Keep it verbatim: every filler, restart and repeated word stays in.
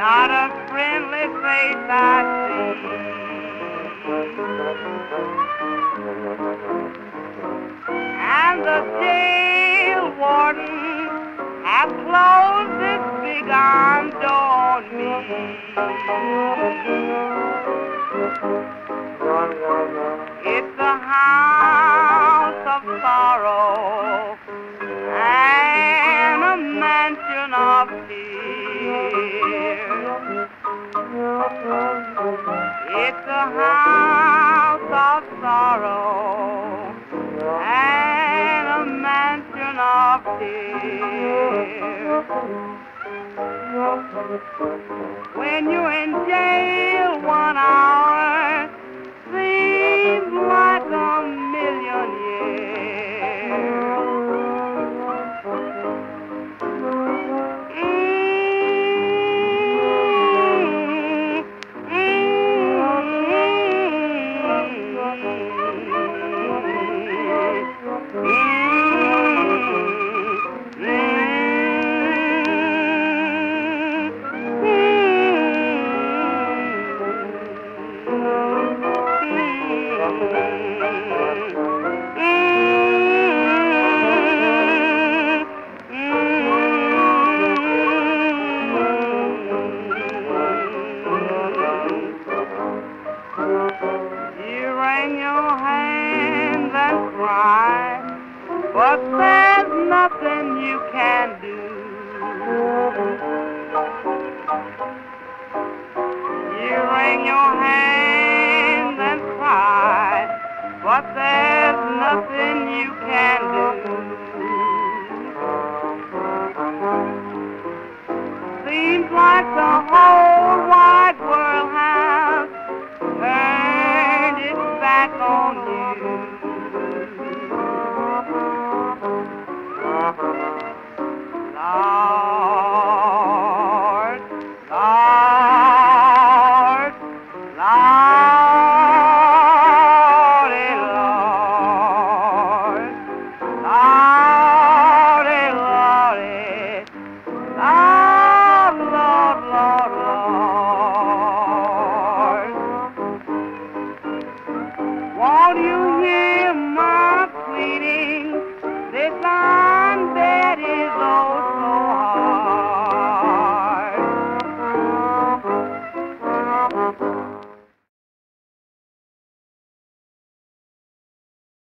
not a friendly face I see. And the jail warden has closed this big iron door on me. It's a house of sorrow and a mansion of tears. It's a house of sorrow and a mansion of tears. When you're in jail, one hour seems like a million years. You wring your hands and cry, but there's nothing you can do. You wring your hands and cry, but there's nothing you can do. Seems like the whole wide world has turned its back on you. Lord, Lord, Lordy, Lord, Lordy, Lordy, Lord, Lord, Lord, Lord. Won't you